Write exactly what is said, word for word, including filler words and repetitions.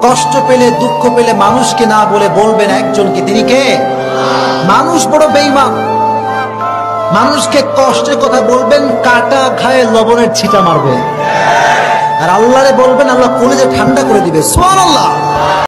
কষ্ট পেলে দুঃখ পেলে মানুষকে না বলে বলবেন একজনকে, তিনি কে? মানুষ বড় বেঈমান। মানুষকে কষ্টের কথা বলবেন, কাটা খায়ে লবণের ছিটা মারবে। আর আল্লাহরে বলবেন, আল্লাহ কলিজা ঠান্ডা করে দিবে। সুবহানাল্লাহ।